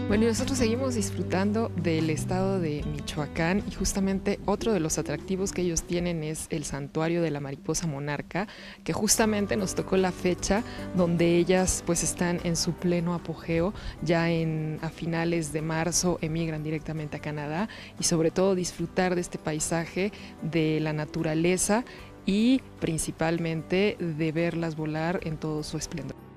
Bueno, y nosotros seguimos disfrutando del estado de Michoacán y justamente otro de los atractivos que ellos tienen es el santuario de la mariposa monarca, que justamente nos tocó la fecha donde ellas pues están en su pleno apogeo, a finales de marzo emigran directamente a Canadá y sobre todo disfrutar de este paisaje, de la naturaleza y principalmente de verlas volar en todo su esplendor.